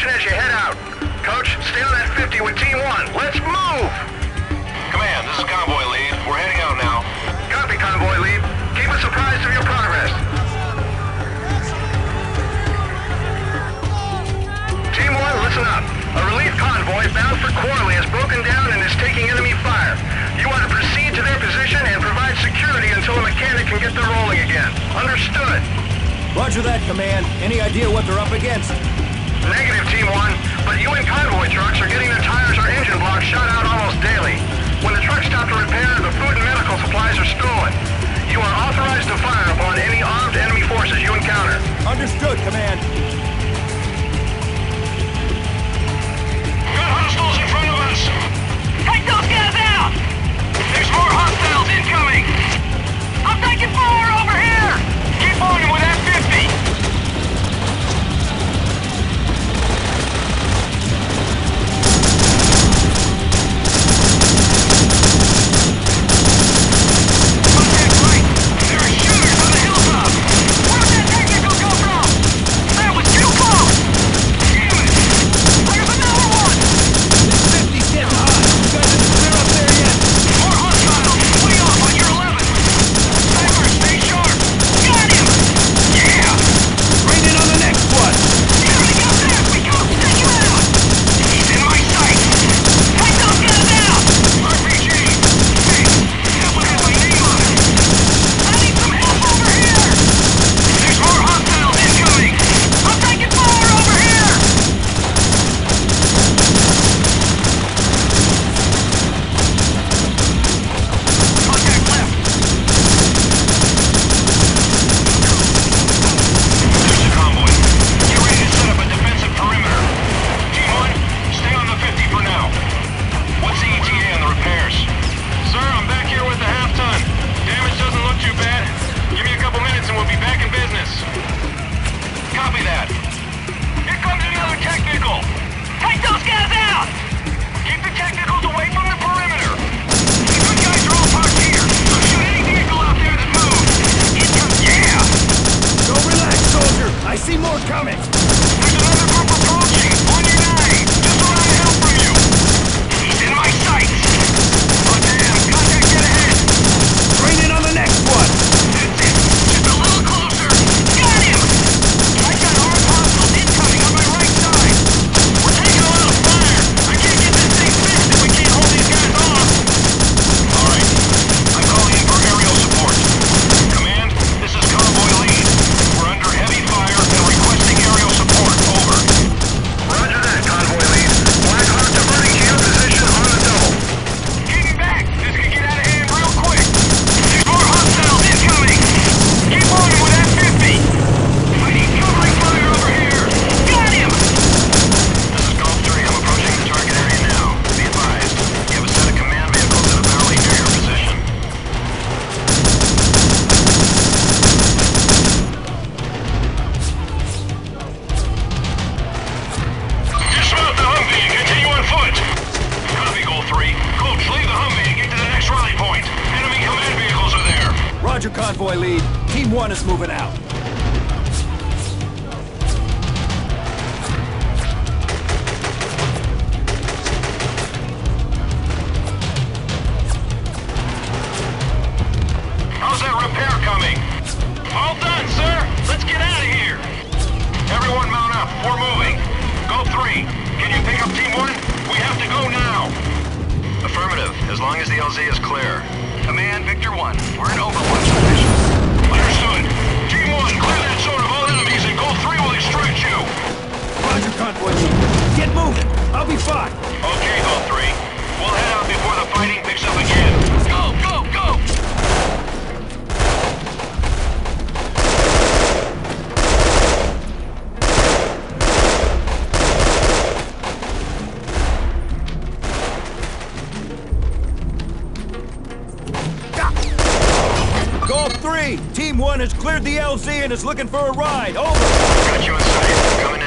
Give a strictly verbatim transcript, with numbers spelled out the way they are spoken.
position as you head out. Coach, stay on that fifty with Team one. Let's move! Command, this is Convoy Lead. We're heading out now. Copy, Convoy Lead. Keep us apprised of your progress. Team one, listen up. A relief convoy bound for Quarley has broken down and is taking enemy fire. You want to proceed to their position and provide security until a mechanic can get them rolling again. Understood? Roger that, Command. Any idea what they're up against? Negative, Team one, but you and convoy trucks are getting their tires or engine blocks shot out almost daily. When the trucks stop to repair, the food and medical supplies are stolen. You are authorized to fire upon any armed enemy forces you encounter. Understood, Command. Got hostiles in front of us! Take those guys out! There's more hostiles incoming! I'm taking fire over here! Keep on with that fifty! Contact right! There are shooters on the hilltop! Where'd that technical come from? That was too close! Damn it! There's another one! This fifty's getting hot. You guys didn't clear up there yet? More hostiles! Way off on your eleven! Sniper, stay sharp! Got him! Yeah! Rain in on the next one! You already got that! We go! Take him out! He's in my sights! Take those guys out! R P G! Hey! That one had my name on it! I need some help over here! There's more hostiles incoming! I'm taking fire over here! Contact left! There's a convoy. Get ready to set up a defensive perimeter. Team one, stay on the fifty for now. What's the E T A on the repairs? Sir, I'm back here with the half-ton. Damage doesn't look too bad. Give me a couple minutes and we'll be back in business. Copy that. Here comes another technical. Take those guys out! Keep the technicals away from the perimeter. The good guys are all parked here. So shoot any vehicle out there that moves. Income, yeah! Go relax, soldier. I see more coming. There's another group approaching. On your nine. Just around the hill from you. He's in my sights. Oh, damn. Contact dead ahead. Rain in on the next one. That's it. Just a little closer. Got him! I got armed hostiles incoming on my right side. We're taking a lot of fire. I can't get this thing fixed if we can't hold these guys off. All right. I'm calling in for aerial support. Command, this is Convoy Lead. We're under heavy fire and requesting aerial support. Over. Roger that, Convoy Lead. Blackhawk diverting to your position on the double. Getting back. This could get out of hand real quick. There's more hostiles incoming. Keep on with that fifty. I need covering fire over here. Got him! This is Golf three. I'm approaching the target area now. Be advised. You have a set of command vehicles that are barely near your position. Dismount the Humvee and continue on foot. Copy, Golf three. Coach, leave the Humvee and get to the next rally point. Enemy command vehicles are there. Roger, Convoy Lead. Team one is moving out. How's that repair coming? All done, sir. Let's get out of here. Everyone mount up. We're moving. Go three. Can you pick up Team one? We have to go now. Affirmative, as long as the L Z is clear. Command, Victor one. We're in Overwatch position. Understood. Team one, clear that zone of all enemies and Go three will extract you. Roger, Convoy Lead. Get moving. I'll be fine. Okay, Go three. We'll head out before the fighting picks up again. Go, go, go! Golf three. Team one has cleared the L Z and is looking for a ride. Over. Got you in sight. Coming